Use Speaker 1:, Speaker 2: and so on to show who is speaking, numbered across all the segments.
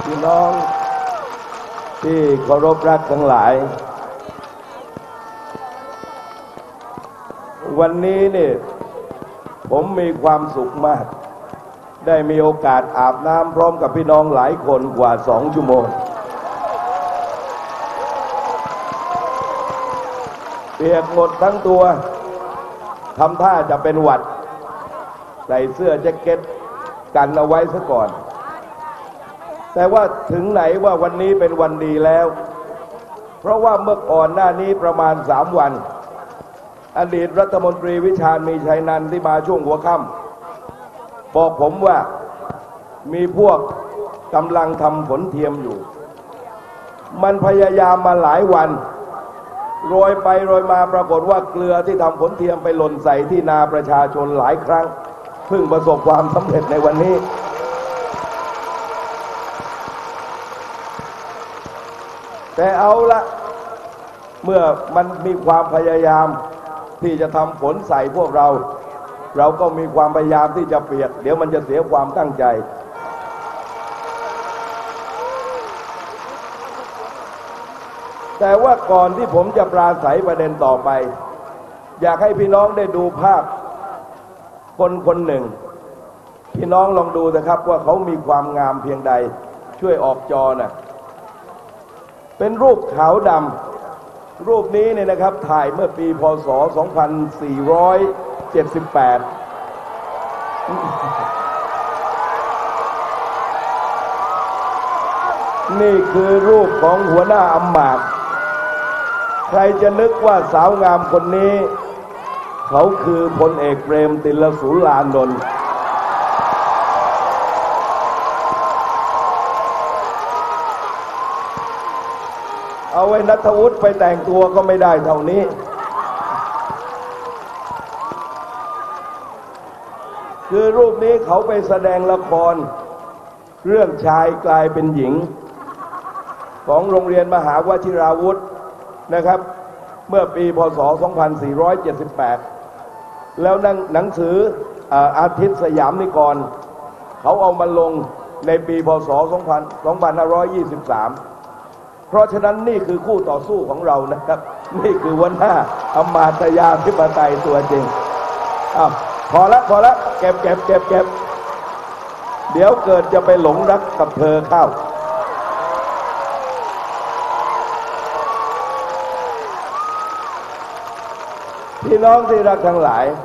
Speaker 1: พี่น้องที่เคารพรักทั้งหลายวันนี้นี่ผมมีความสุขมากได้มีโอกาสอาบน้ำพร้อมกับพี่น้องหลายคนกว่า2 ชั่วโมงเปียกหมดทั้งตัวทำท่าจะเป็นหวัดใส่เสื้อแจ็คเก็ตกันเอาไว้ซะก่อนแต่ว่าถึงไหนว่าวันนี้เป็นวันดีแล้วเพราะว่าเมื่อก่อนหน้านี้ประมาณ3 วันอดีตรัฐมนตรีวิชาญมีชัยนันท์ที่มาช่วงหัวค่ำบอกผมว่ามีพวกกำลังทำฝนเทียมอยู่มันพยายามมาหลายวันโรยไปโรยมาปรากฏว่าเกลือที่ทำฝนเทียมไปหล่นใส่ที่นาประชาชนหลายครั้งเพิ่งประสบความสำเร็จในวันนี้แต่เอาละเมื่อมันมีความพยายามที่จะทำฝนใส่พวกเราก็มีความพยายามที่จะเปียกเดี๋ยวมันจะเสียความตั้งใจแต่ว่าก่อนที่ผมจะปราศัยประเด็นต่อไปอยากให้พี่น้องได้ดูภาพคนหนึ่งพี่น้องลองดูนะครับว่าเขามีความงามเพียงใดช่วยออกจอนะเป็นรูปขาวดำรูปนี้เนี่ยนะครับถ่ายเมื่อปีพ.ศ. 2478นี่คือรูปของหัวหน้าอำมาตย์ใครจะนึกว่าสาวงามคนนี้เขาคือพลเอกเปรมติลสุรานนท์เอาไว้ณัฐวุฒิไปแต่งตัวก็ไม่ได้เท่านี้คือรูปนี้เขาไปแสดงละครเรื่องชายกลายเป็นหญิงของโรงเรียนมหาวชิราวุธนะครับเมื่อปีพ.ศ. 2478แล้วหนังสืออาทิตย์สยามนิกรเขาเอามาลงในปีพ.ศ. 2523เพราะฉะนั้นนี่คือคู่ต่อสู้ของเรานะครับนี่คือหัวหน้าอำมาตยาธิปไตยตัวจริงพอละเก็บเดี๋ยวเกิดจะไปหลงรักกับเธอเข้าพี่น้องที่รักทั้งหลาย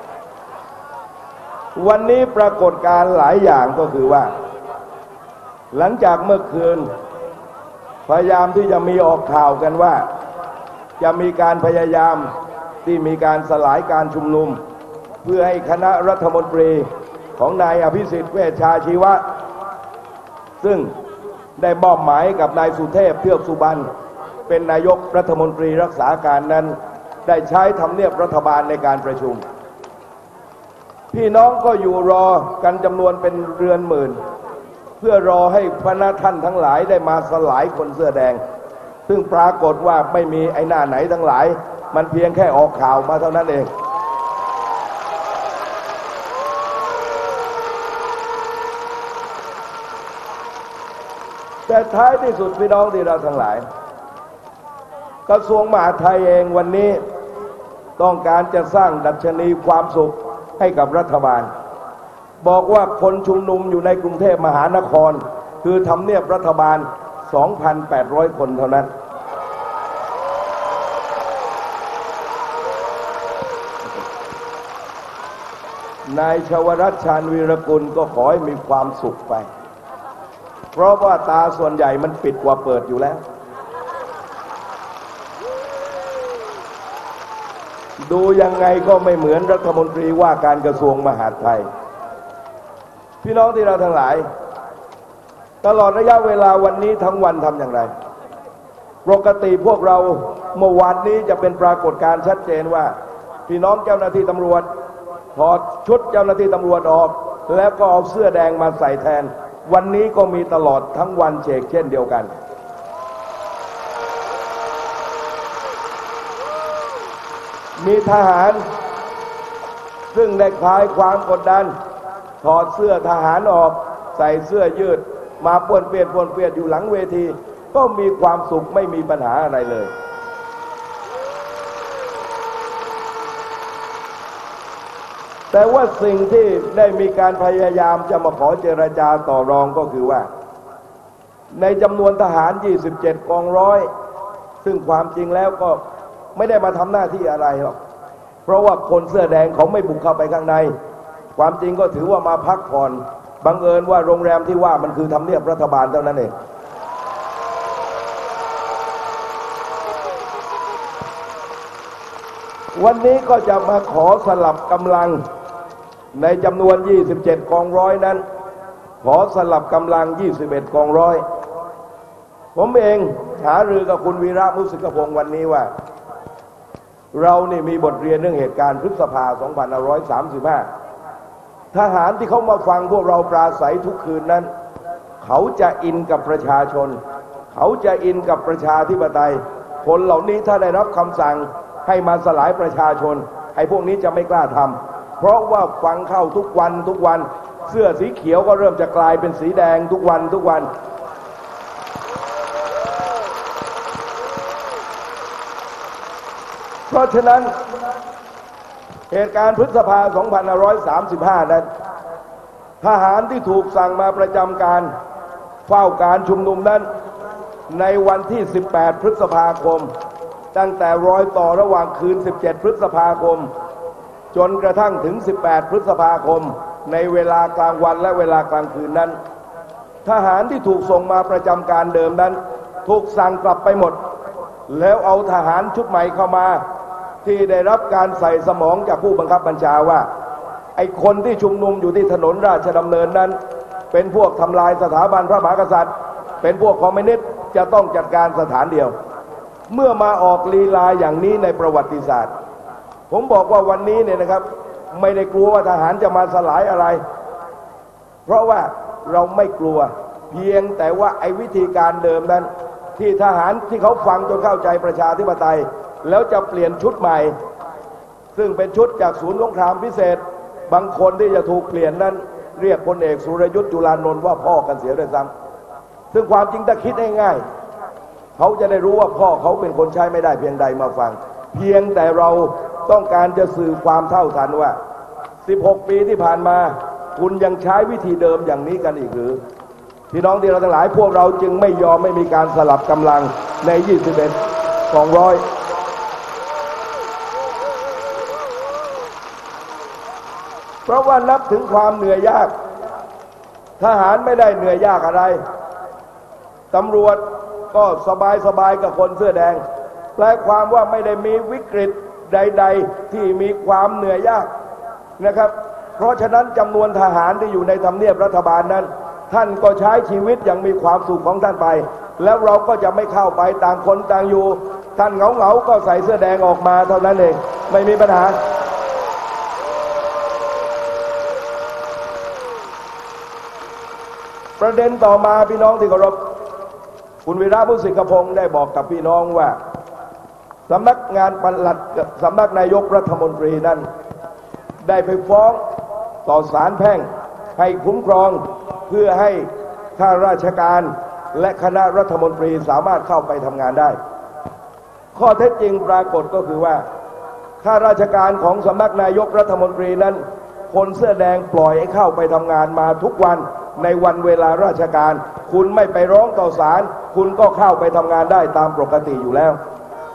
Speaker 1: วันนี้ปรากฏการณ์หลายอย่างก็คือว่าหลังจากเมื่อคืนพยายามที่จะมีออกข่าวกันว่าจะมีการพยายามที่มีการสลายการชุมนุมเพื่อให้คณะรัฐมนตรีของนายอภิสิทธิ์เวชชาชีวะซึ่งได้มอบหมายกับนายสุเทพเทือกสุบรรณเป็นนายกรัฐมนตรีรักษาการนั้นได้ใช้ทำเนียบรัฐบาลในการประชุมพี่น้องก็อยู่รอกันจำนวนเป็นเรือนหมื่นเพื่อรอให้พระท่านทั้งหลายได้มาสลายคนเสื้อแดงซึ่งปรากฏว่าไม่มีไอ้หน้าไหนทั้งหลายมันเพียงแค่ออกข่าวมาเท่านั้นเองแต่ท้ายที่สุดพี่น้องที่เราทั้งหลายกระทรวงมหาดไทยเองวันนี้ต้องการจะสร้างดัชนีความสุขให้กับรัฐบาลบอกว่าคนชุมนุมอยู่ในกรุงเทพมหานครคือทำเนียบรัฐบาล 2,800 คนเท่านั้นนายชวรัตน์ ชาญวีรกุลก็ขอให้มีความสุขไปเพราะว่าตาส่วนใหญ่มันปิดกว่าเปิดอยู่แล้วดูยังไงก็ไม่เหมือนรัฐมนตรีว่าการกระทรวงมหาดไทยพี่น้องที่เราทั้งหลายตลอดระยะเวลาวันนี้ทั้งวันทำอย่างไรปกติพวกเราเมื่อวานนี้จะเป็นปรากฏการณ์ชัดเจนว่าพี่น้องเจ้าหน้าที่ตำรวจถอดชุดเจ้าหน้าที่ตำรวจออกแล้วก็เอาเสื้อแดงมาใส่แทนวันนี้ก็มีตลอดทั้งวันเช่นเดียวกันมีทหารซึ่งได้คลายความกดดันถอดเสื้อทหารออกใส่เสื้อยืดมาป้วนเปี้ยนอยู่หลังเวทีก็มีความสุขไม่มีปัญหาอะไรเลยแต่ว่าสิ่งที่ได้มีการพยายามจะมาขอเจรจาต่อรองก็คือว่าในจำนวนทหาร27กองร้อยซึ่งความจริงแล้วก็ไม่ได้มาทำหน้าที่อะไรหรอกเพราะว่าคนเสื้อแดงเขาไม่บุกเข้าไปข้างในความจริงก็ถือว่ามาพักผ่อนบังเอิญว่าโรงแรมที่ว่ามันคือทำเนียบรัฐบาลเท่านั้นเองวันนี้ก็จะมาขอสลับกำลังในจำนวน27กองร้อยนั้นขอสลับกำลัง21กองร้อยผมเองหารือกับคุณวีระมุสิกพงศ์วันนี้ว่าเรานี่มีบทเรียนเรื่องเหตุการณ์พฤษภา2535ทหารที่เขามาฟังพวกเราปราศัยทุกคืนนั้นเขาจะอินกับประชาชนเขาจะอินกับประชาธิปไตยคนเหล่านี้ถ้าได้รับคำสั่งให้มาสลายประชาชนไอ้พวกนี้จะไม่กล้าทำเพราะว่าฟังเข้าทุกวันเสื้อสีเขียวก็เริ่มจะกลายเป็นสีแดงทุกวันเพราะฉะนั้นเหตุการณ์พฤษภา2535นั้นทหารที่ถูกสั่งมาประจำการเฝ้าการชุมนุมนั้นในวันที่18พฤษภาคมตั้งแต่รอยต่อระหว่างคืน17พฤษภาคมจนกระทั่งถึง18พฤษภาคมในเวลากลางวันและเวลากลางคืนนั้นทหารที่ถูกส่งมาประจำการเดิมนั้นถูกสั่งกลับไปหมดแล้วเอาทหารชุดใหม่เข้ามาที่ได้รับการใส่สมองจากผู้บังคับบัญชาว่าไอ้คนที่ชุมนุมอยู่ที่ถนนราชดำเนินนั้นเป็นพวกทำลายสถาบันพระมหากษัตริย์เป็นพวกคอมมิวนิสต์จะต้องจัดการสถานเดียวเมื่อมาออกลีลาอย่างนี้ในประวัติศาสตร์ผมบอกว่าวันนี้เนี่ยนะครับไม่ได้กลัวว่าทหารจะมาสลายอะไรเพราะว่าเราไม่กลัวเพียงแต่ว่าไอ้วิธีการเดิมนั้นที่ทหารที่เขาฟังจนเข้าใจประชาธิปไตยแล้วจะเปลี่ยนชุดใหม่ซึ่งเป็นชุดจากศูนย์สงครามพิเศษบางคนที่จะถูกเปลี่ยนนั้นเรียกพลเอกสุรยุทธ์จุลานนท์ว่าพ่อกันเสียด้วยซ้ำซึ่งความจริงถ้าคิดง่ายๆเขาจะได้รู้ว่าพ่อเขาเป็นคนใช้ไม่ได้เพียงใดมาฟังเพียงแต่เราต้องการจะสื่อความเท่าทันว่า16ปีที่ผ่านมาคุณยังใช้วิธีเดิมอย่างนี้กันอีกหรือพี่น้องที่เราทั้งหลายพวกเราจึงไม่ยอมไม่มีการสลับกำลังใน21 200เพราะว่านับถึงความเหนื่อยยากทหารไม่ได้เหนื่อยยากอะไรตำรวจก็สบายกับคนเสื้อแดงแปลความว่าไม่ได้มีวิกฤตใดๆที่มีความเหนื่อยยากนะครับเพราะฉะนั้นจำนวนทหารที่อยู่ในทำเนียบรัฐบาลนั้นท่านก็ใช้ชีวิตอย่างมีความสุขของท่านไปแล้วเราก็จะไม่เข้าไปต่างคนต่างอยู่ท่านเหงาก็ใส่เสื้อแดงออกมาเท่านั้นเองไม่มีปัญหาประเด็นต่อมาพี่น้องที่เคารพคุณวีระมุสิกพงศ์ได้บอกกับพี่น้องว่าสำนักงานปลัดสำนักนายกรัฐมนตรีนั้นได้ไปฟ้องต่อศาลแพ่งให้คุ้มครองเพื่อให้ข้าราชการและคณะรัฐมนตรีสามารถเข้าไปทำงานได้ข้อเท็จจริงปรากฏก็คือว่าข้าราชการของสำนักนายกรัฐมนตรีนั้นคนเสื้อแดงปล่อยให้เข้าไปทำงานมาทุกวันในวันเวลาราชการคุณไม่ไปร้องต่อศาลคุณก็เข้าไปทำงานได้ตามปกติอยู่แล้ว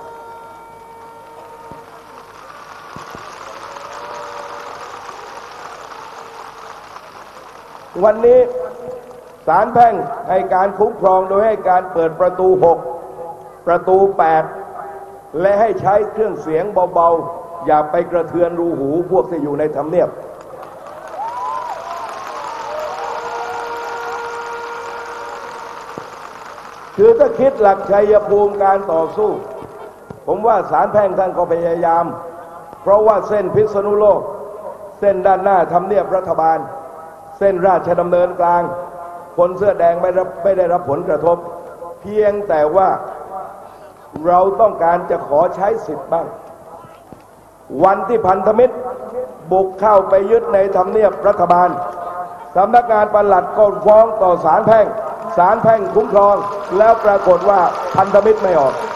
Speaker 1: วันนี้ศาลแพ่งให้การคุ้มครองโดยให้การเปิดประตู6ประตู8และให้ใช้เครื่องเสียงเบาๆอย่าไปกระเทือนรูหูพวกที่อยู่ในทำเนียบคือถ้าคิดหลักชัยภูมิการต่อสู้ผมว่าศาลแพ่งท่านก็พยายามเพราะว่าเส้นพิษณุโลกเส้นด้านหน้าทำเนียบรัฐบาลเส้นราชดำเนินกลางคนเสื้อแดงไม่ได้รับผลกระทบเพียงแต่ว่าเราต้องการจะขอใช้สิทธิ์บ้างวันที่พันธมิตรบุกเข้าไปยึดในทำเนียบรัฐบาลสำนักงานปลัดก็ฟ้องต่อศาลแพ่งศาลแพ่งคุ้มครองแล้วปรากฏว่าพันธมิตรไม่ออก